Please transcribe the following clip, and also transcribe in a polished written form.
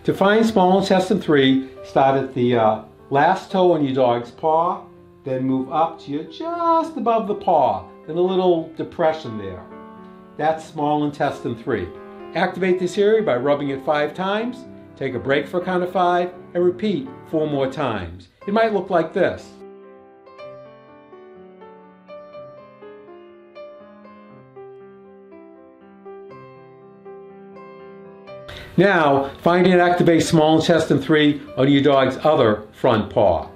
To find small intestine 3, start at the last toe on your dog's paw, then move up to just above the paw, in a little depression there. That's small intestine 3. Activate this area by rubbing it 5 times, take a break for a count of 5, and repeat 4 more times. It might look like this. Now, find and activate small intestine 3 on your dog's other front paw.